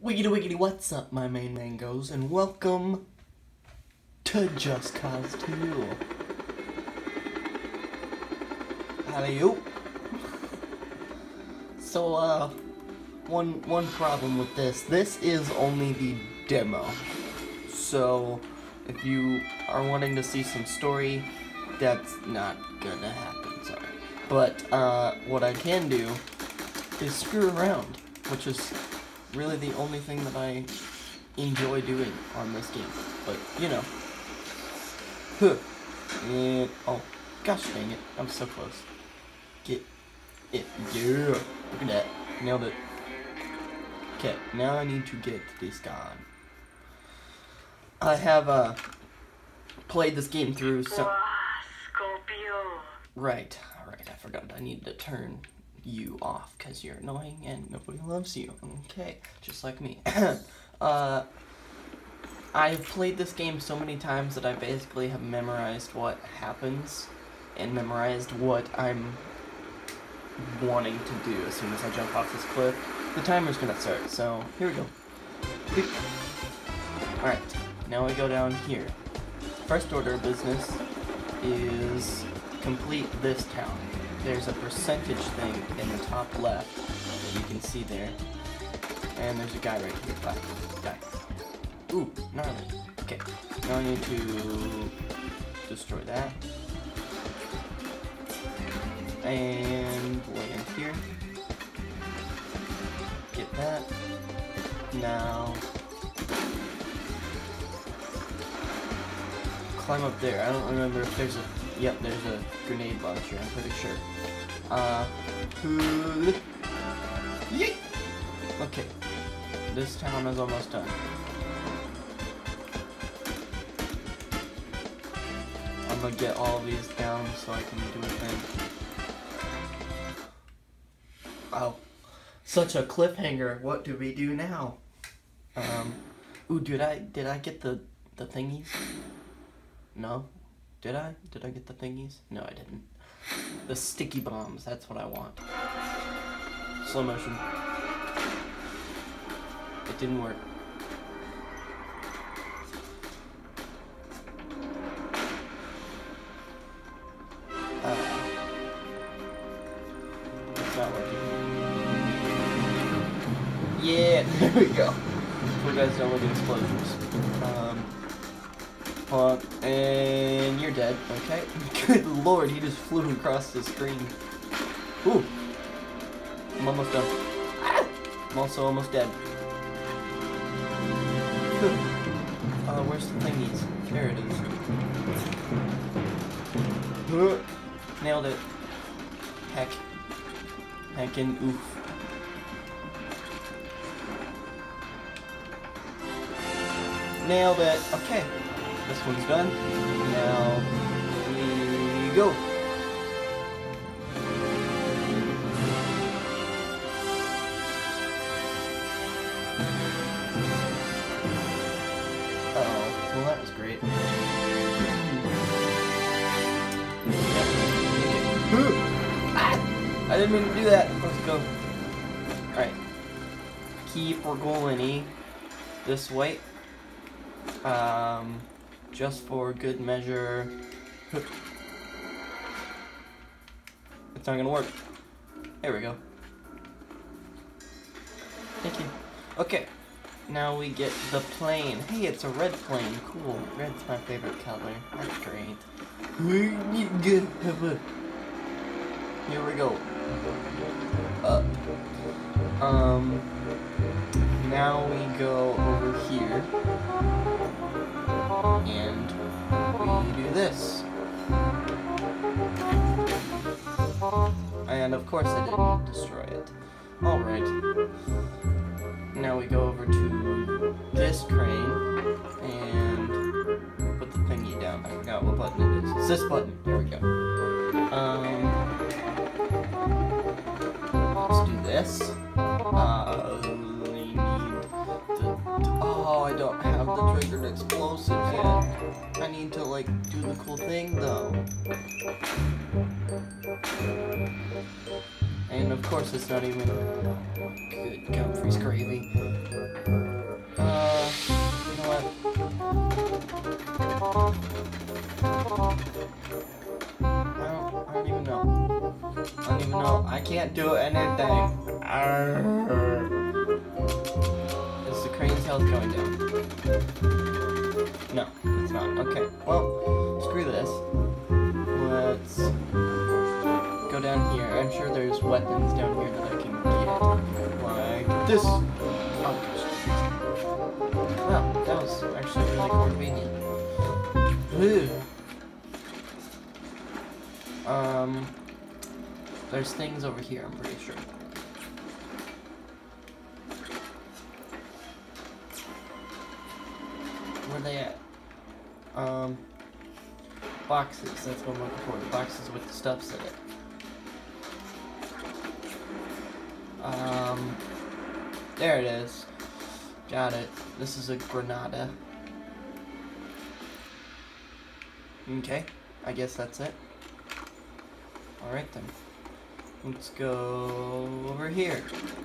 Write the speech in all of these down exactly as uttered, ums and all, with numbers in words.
Wiggity wiggity, what's up, my main mangoes, and welcome to Just Cause two. Howdy-o. So, uh, one, one problem with this. This is only the demo. So, if you are wanting to see some story, that's not gonna happen, sorry. But, uh, what I can do is screw around, which is really the only thing that I enjoy doing on this game. But, you know. Huh. And, oh, gosh dang it. I'm so close. Get it. Yeah. Look at that. Nailed it. Okay, now I need to get this gone. I have, uh, played this game through so- Scorpio. Right, alright, I forgot I need to turn you off because you're annoying and nobody loves you. Okay, just like me. uh, I've played this game so many times that I basically have memorized what happens and memorized what I'm wanting to do as soon as I jump off this cliff. The timer's gonna start, so here we go. Alright, now we go down here. First order of business is complete this town. There's a percentage thing in the top left that you can see there. And there's a guy right here. Black guy. Ooh, gnarly. Okay, now I need to destroy that. And land here. Get that. Now climb up there. I don't remember if there's a Yep, there's a grenade launcher, I'm pretty sure. Uh, yeet! Okay, this town is almost done. I'm gonna get all of these down so I can do a thing. Oh, such a cliffhanger. What do we do now? Um, ooh, did I, did I get the, the thingies? No? Did I? Did I get the thingies? No, I didn't. The sticky bombs, that's what I want. Slow motion. It didn't work. Uh, it's not working. Yeah, there we go. So you guys don't look at explosions. Um, Hold on, and you're dead, okay? Good lord, he just flew across the screen. Ooh. I'm almost done. Ah! I'm also almost dead. Uh, where's the thingies? There it is. Nailed it. Heck. Heckin' oof. Nailed it. Okay. This one's done. Now we go. Uh oh, well that was great. Ah! I didn't mean to do that. Let's go. Alright. Keep we're going E. This way. Um Just for good measure. It's not gonna work. There we go. Thank you. Okay. Now we get the plane. Hey, it's a red plane. Cool. Red's my favorite color. That's great. Here we go. Up. Um. Now we go over here. And we do this. And of course I didn't destroy it. Alright. Now we go over to this crane and put the thingy down. I forgot what button it is. It's this button. There we go. Um, let's do this. Uh, we need the, oh, I don't have the triggered explosives yet. I need to, like, do the cool thing, though. And of course it's not even good Comfrey's gravy. Uh, you know what? I don't, I don't even know. I don't even know. I can't do anything. Arrgh. Is the crane's health going down? No, it's not. Okay, well, screw this. Let's go down here. I'm sure there's weapons down here that I can get. Like this. Oh, gosh. Wow, that was actually really convenient. Ugh. Um, there's things over here, I'm pretty sure. Where are they at? Um, boxes, that's what I'm looking for. The boxes with the stuffs in it. Um, there it is. Got it. This is a Granada. Okay, I guess that's it. Alright then. Let's go over here.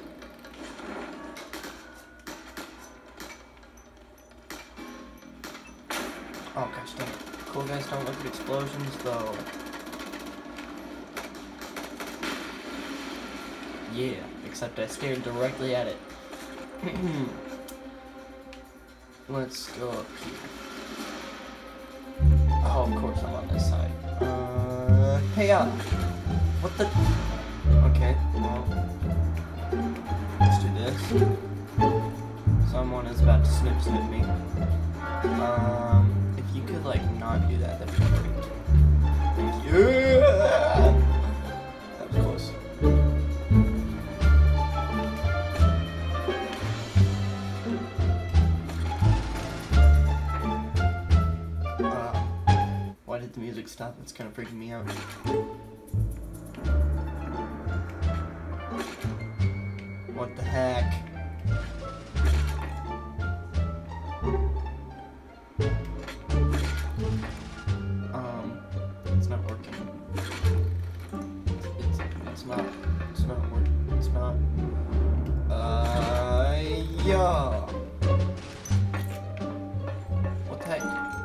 Oh gosh dang it. Cool guys don't look at explosions though. Yeah, except I stared directly at it. Let's go up here. Oh, of course I'm on this side. Uh, hey up! What the? Okay, well, let's do this. Someone is about to snip snip me. Um, if you could like not do that, that'd be great. Thank you. That was close. Why did the music stop? It's kind of freaking me out. What the heck? Um, it's not working. It's, it's not, it's not working. It's not. Uh, yeah. What the heck?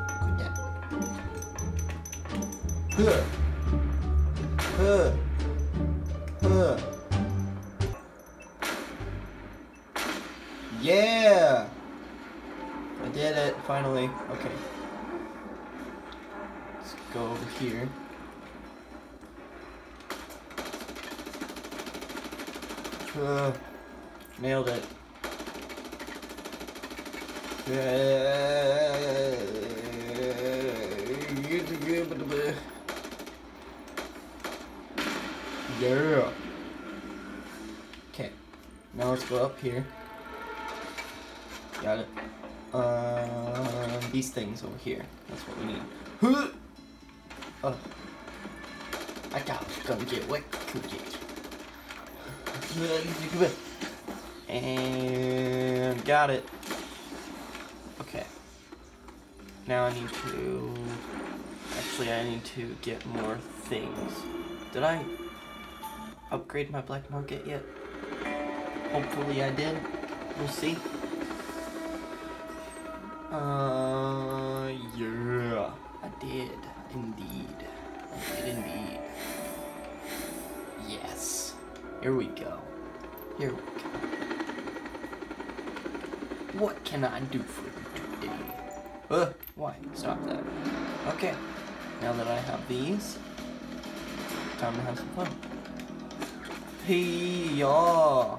Huh. Huh. Huh. Yeah! I did it, finally. Okay. Let's go over here. Uh, nailed it. Yeah. Okay. Now let's go up here. Got it. Uh, these things over here. That's what we need. Oh. I got gonna get wet. And got it. Okay. Now I need to. Actually, I need to get more things. Did I upgrade my black market yet? Hopefully I did. We'll see. Uh, yeah. I did. Indeed. I did indeed. Yes. Here we go. Here we go. What can I do for you today? Uh, why? Stop that. Okay. Now that I have these, time to have some fun. Hey-yaw!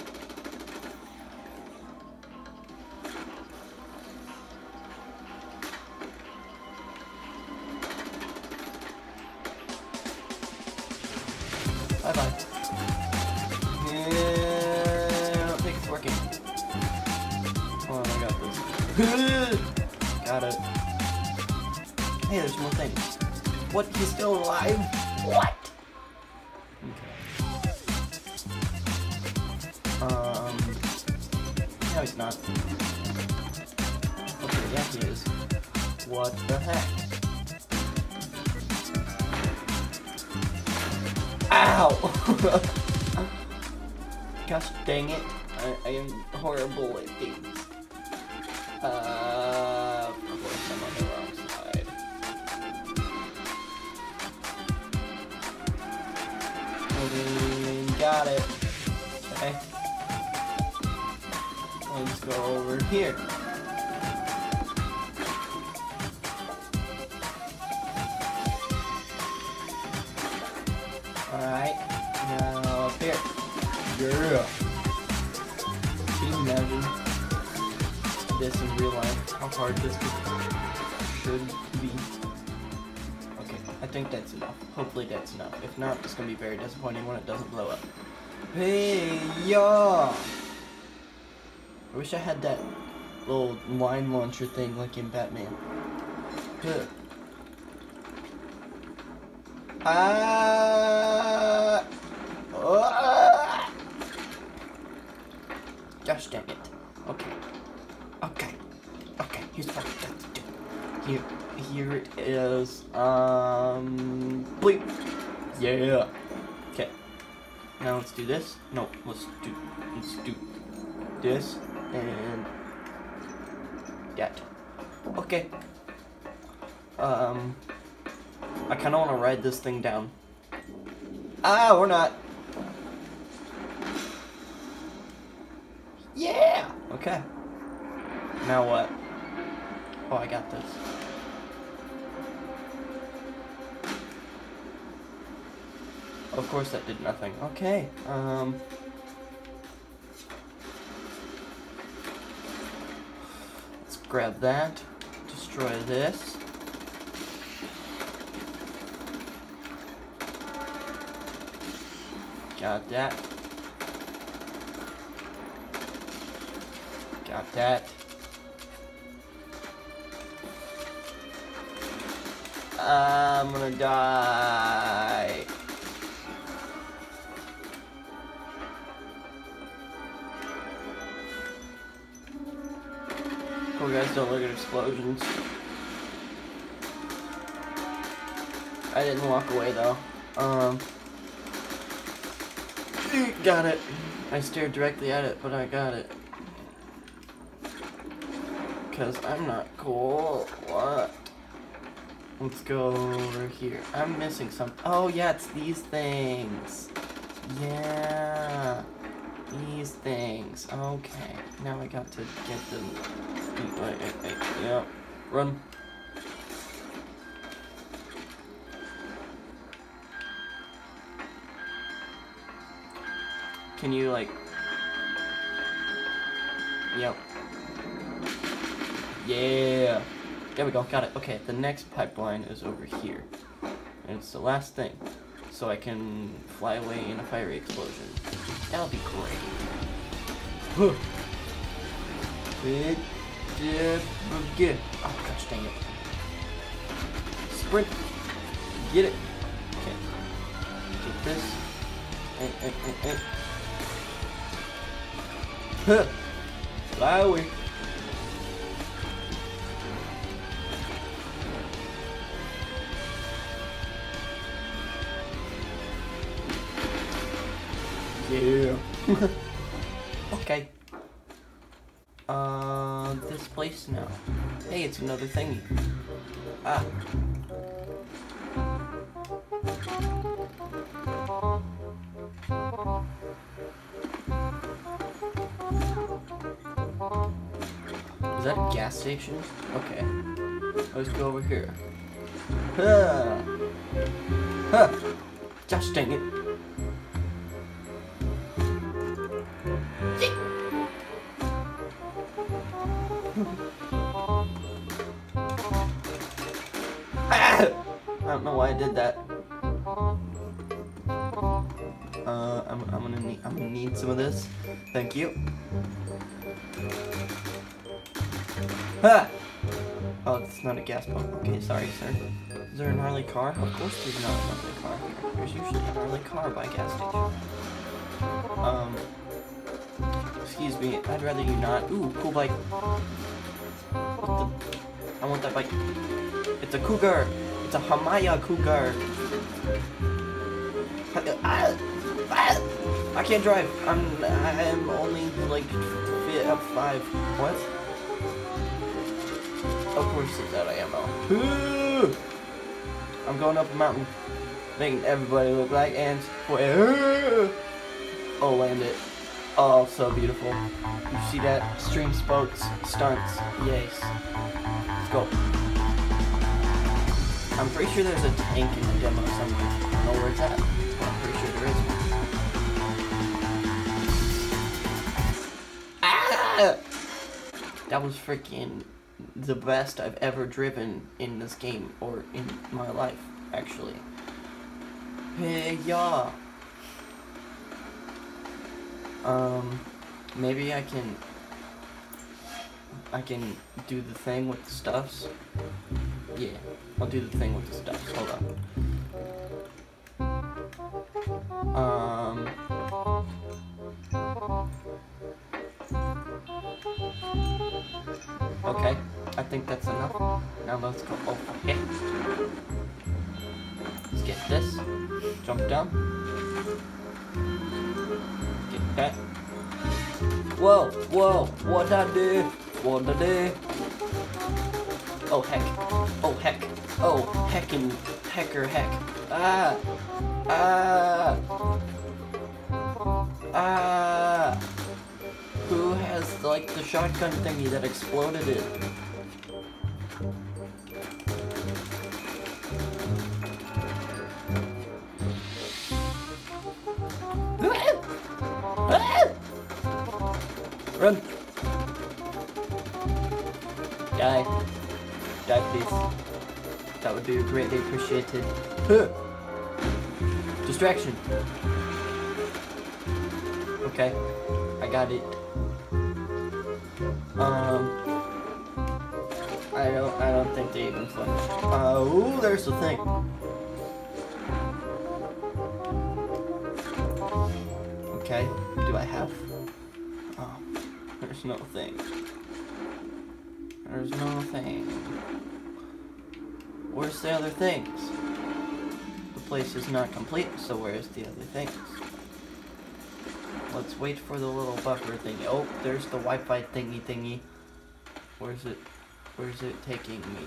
Bye-bye. Yeah, I don't think it's working. Oh, I got this. Got it. Hey, there's more things. What? He's still alive? What? Okay. Um. No, he's not. Okay, yeah, he is. What the heck? Ow! Gosh dang it. I, I am horrible at things. Uh, of course I'm on the wrong side. And got it. Okay. Let's go over here. Alright, now up here. Yeah. Can you imagine this in real life? How hard this could, should be? Okay, I think that's enough. Hopefully that's enough. If not, it's gonna be very disappointing when it doesn't blow up. Hey, yeah! I wish I had that little line launcher thing like in Batman. Good. Ah! Uh, Gosh dang it. Okay. Okay. Okay. Here's what I got to do. Here, here it is. Um, bleep. Yeah. Okay. Now let's do this. No, let's do. Let's do this and that. Okay. Um. I kind of want to ride this thing down. Ah, we're not. Yeah! Okay. Now what? Oh, I got this. Of course that did nothing. Okay. Um. Let's grab that. Destroy this. Got that. Got that. I'm gonna die. Cool guys, don't look at explosions. I didn't walk away though. Um. Got it. I stared directly at it, but I got it. Because I'm not cool. What? Let's go over here. I'm missing something. Oh, yeah, it's these things. Yeah. These things. Okay. Now I got to get them. Wait, wait, wait. Yeah. Run. Can you, like... Yep. Yeah. There we go. Got it. Okay, the next pipeline is over here. And it's the last thing. So I can fly away in a fiery explosion. That'll be great. Huh. Big dip again. Oh, gosh dang it. Sprint. Get it. Okay. Get this. Eh, eh, eh, eh. Huh. Fly away. Yeah. Okay. Uh, this place now. Hey, it's another thingy. Ah. Is that a gas station? Okay. Let's go over here. Huh. Huh. Gosh dang it. I don't know why I did that. Uh, I'm, I'm gonna need, I'm gonna need some of this. Thank you. Ha! Oh, it's not a gas pump. Okay, sorry, sir. Is there a gnarly car? Of course there's not a gnarly car here. There's usually a gnarly car by a gas station. Um, excuse me, I'd rather you not. Ooh, cool bike. What the? I want that bike. It's a cougar. It's a Hamaya cougar. Ah, ah, I can't drive. I'm I'm only like fit up five. What? Of course it's out of ammo. I'm going up a mountain, making everybody look like ants. Oh, land it. Oh, so beautiful. You see that? Stream spokes, stunts. Yes. Let's go. I'm pretty sure there's a tank in the demo somewhere. I don't know where it's at, but I'm pretty sure there is one. Ah! That was freaking the best I've ever driven in this game, or in my life, actually. Hey, yeah. Um, maybe I can, I can do the thing with the stuffs. Yeah, I'll do the thing with the stuffs. Hold on. Um. Okay, I think that's enough. Now let's go over here. Let's get this. Jump down. Get that. Whoa, whoa, what I do? What I do? Oh heck. Oh heck. Oh heckin' hecker heck. Ah. Ah. Ah. Who has like the shotgun thingy that exploded it? Run! Die. Die, please. That would be greatly appreciated. Huh. Distraction. Okay. I got it. Um. I don't. I don't think they even flinched. Uh. Ooh, there's the thing. Okay. Do I have? Oh. There's no thing. There's no thing. Where's the other things? The place is not complete, so where's the other things? Let's wait for the little buffer thingy. Oh, there's the Wi-Fi thingy thingy. Where's it? Where's it taking me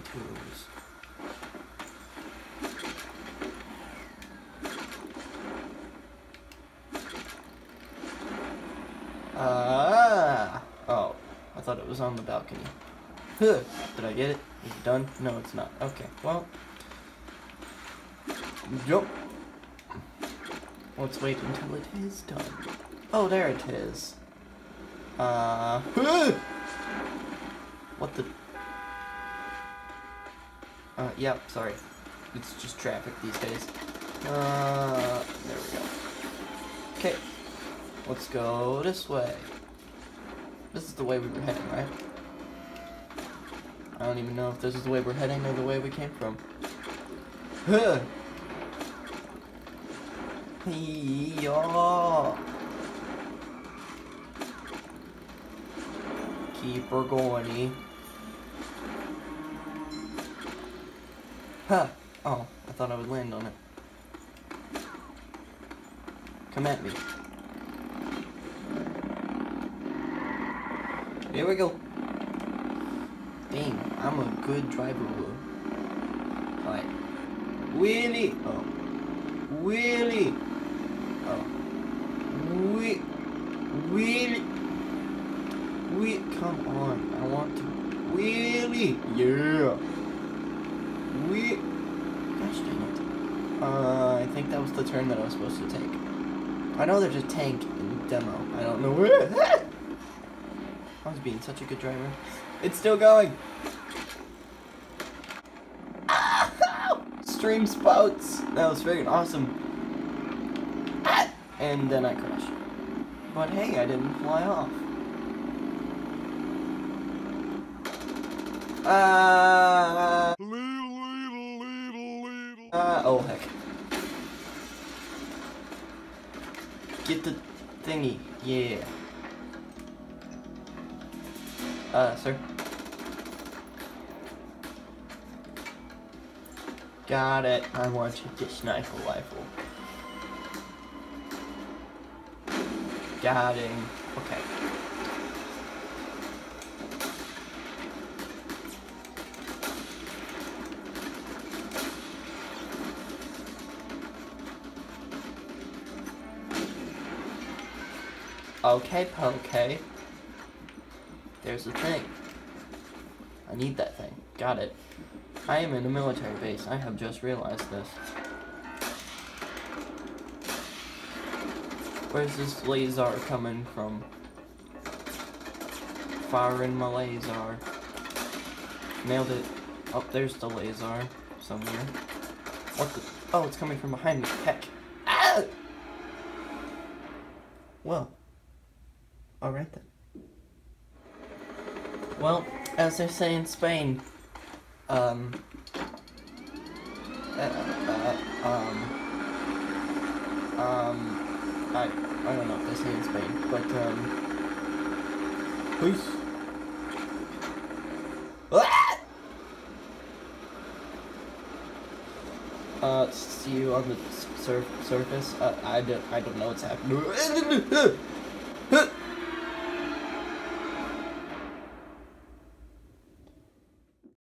to? Ah! Oh, I thought it was on the balcony. Huh. Did I get it? Is it done? No, it's not. Okay, well. Jump. Let's wait until it is done. Oh, there it is. Uh. Huh. What the? Uh, yeah, sorry. It's just traffic these days. Uh, there we go. Okay. Let's go this way. This is the way we were heading, right? I don't even know if this is the way we're heading or the way we came from. Huh! Yeah. Keep her going. Huh! Oh, I thought I would land on it. Come at me. Here we go. Dang, I'm a good driver. Alright. Wheelie! Oh. Wheelie! Oh. Whee Wheelie! Whee Come on. I want to. Wheelie! Yeah! Whee Gosh dang it. Uh, I think that was the turn that I was supposed to take. I know there's a tank in the demo. I don't know where. I was being such a good driver. It's still going. Stream spouts. That was freaking awesome. And then I crashed. But hey, I didn't fly off. Uh, uh oh heck. Get the thingy. Yeah. Uh, sir. Got it. I want you to sniper rifle. Got him. Okay. Okay, Poke. There's the thing. I need that thing. Got it. I am in a military base. I have just realized this. Where's this laser coming from? Firing my laser. Nailed it. Oh, there's the laser somewhere. What the? Oh, it's coming from behind me. Heck. Ah! Well. Alright then. Well, as they say in Spain, um, uh, uh, um, um, I, I don't know what they say in Spain, but, um, peace. Ah! Uh, see you on the sur surface. Uh, I don't, I don't know what's happening.